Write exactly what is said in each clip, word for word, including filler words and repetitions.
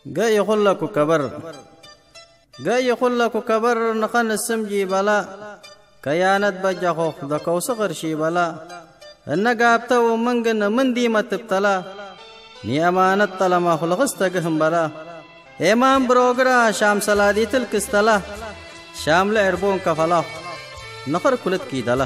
جاي يقول لك كبر جاي يقول لك كبر نخن السمجي بلا كيانت بجاخو دكو صغر شي بلا النقابته ومنقن من دي ما تبتلا ني أمانة طلما خلقستقهم بلا إمام بروغرا شام سلادي تلكستلا شام لعربون كفلا نخر كلت كي دلا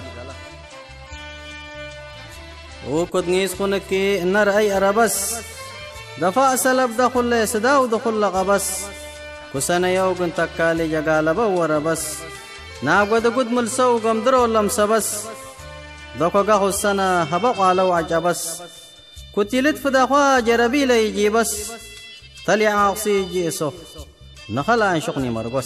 وكد نيس خنكي نر أي أربس دفع سلب دخل سداو دخل قبس كسنا يوغن تكالي جغال بور بس ناقود قد ملسو قمدرو لمسبس دكو غاخو السنة هبق على وعجبس كتلت فدخوا جربي ليجي بس تلي عاقسي جيسو نخل عن شقني مربس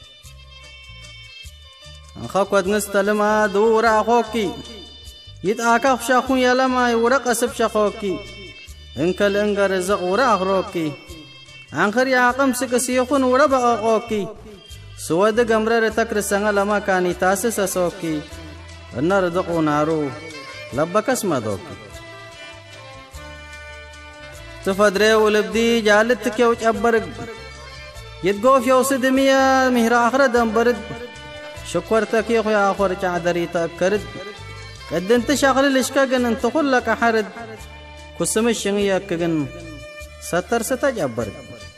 انخاكوت نستلما دورا خوكي يتعاكف شاخو يلما يورق أسب شاخوكي انك الانقر رزق وراغ روكي عنخر يعقم سكسيخون وربع قوكي سود قمرر تكر سنغ لما كاني تاسس سوكي النار دقو نارو لبك اسم دوكي تفدري ولبدي جالتك يوج أبرق يتقوف يوسد ميا مهر آخر دنبرد شكورتك يخو يا آخر چعدري تأكرد قد انت شغل لشكاقن انت خلك حرد كسم الشنية كجن ستر ستجبر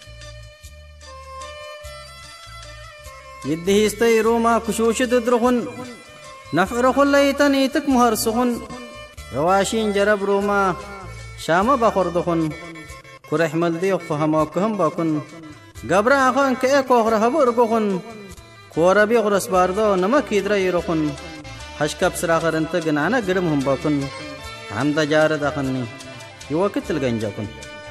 يدي هستي روما كشوش تدرخن نفرخن ليتن يتك مهرسخن رواشين جرب روما شام بخردخن كرح ملدي فهموكهم باكن قبر اخوان كأكو غرهبو رقخن كوربي غرس باردو نمك يدري رخن حشكب سراخر انت جنانا قرمهم باكن عمد جارد اخني يوكت الجنجاكن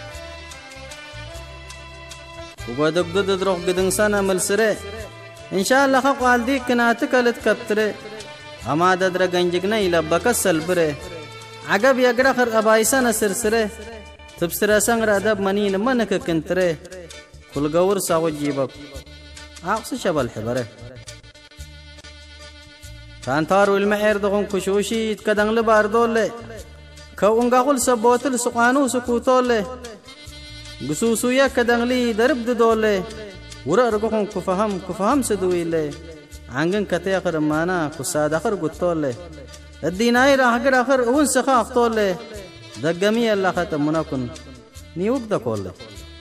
وقدك ضد دروح قدن سنة ملسرة إن شاء الله خق والديك كناتك لتكبتره أما ددر جنجنا إلى بكسل بره عقب يقرأ أبايسنا سرسره تبصر سنغر أدب منين منك كنتره كل جور ساو جيبك عقص شبل حبره كانتار والمعير دخون كشوشي كدن لباردول كونغا قل سبوتل سقانو سكوتول قصوصويا كدنلي درب دولة ورا رقهم كفهم كفهم سدويله عنجن كتيخر مانا كساد آخر قطولة الديناي راح قر آخر ون سخاف طولة دقمي الله ختم مناكن نيوك دكولة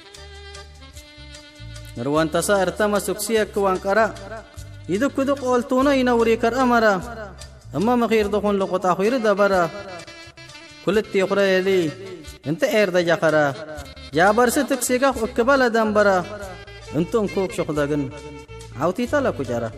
نروان تسا ارتما سكسيا كوان كرا يدك كدق قولتونا ينوري كر أمرا أما مخير دخون لقطع خير دبرا كل التيخرة يلي انت اير دا جاخرا جابر ستك سيقا اكبال دنبرا انتو انكوك شخداقن عوتي تالا كجارا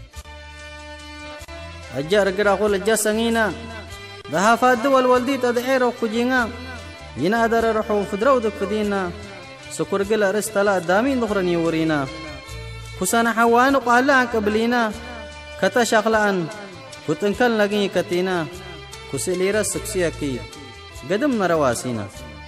اجار قرا قول اجا سنغينا دها فاد والوالدي تدعير وكجينا ينا دار رحو فدرو دك فدينا سكر قل ارستلا دامين دخرني ورينا كسانا حوان وقالا عن قبلينا كتا شاقلان كتنكال لقين كتينا كسليرا سكسيا كي قدم نرواسينا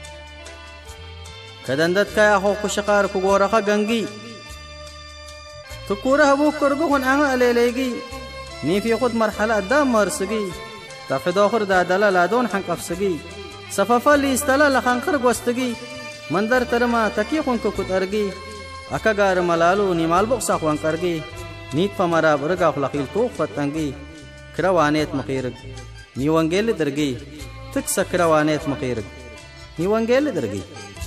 كدندت كايا خوك شقار كغورخا غنغي تكورا هبو كرغون انا عليليغي ني في خد مرحله دام مرسغي تفد اخر دادلا لادون حنقفسغي صففا لي استلا لخنخر غوستغي منظر ترما تكي خون کو كترغي اكا غار ملالو ني مال بوسا خوان كرغي نيت فمرا برغا خلقيل تو فتنغي كروانيت مخيرغ ني وانجيل درغي تك سكروانيت مخيرغ ني وانجيل درغي